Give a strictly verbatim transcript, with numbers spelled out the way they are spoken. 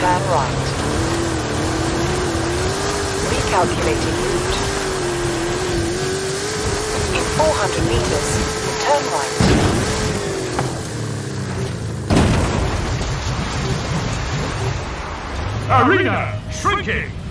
turn right. Recalculating route. In four hundred meters, turn right. Arena shrinking!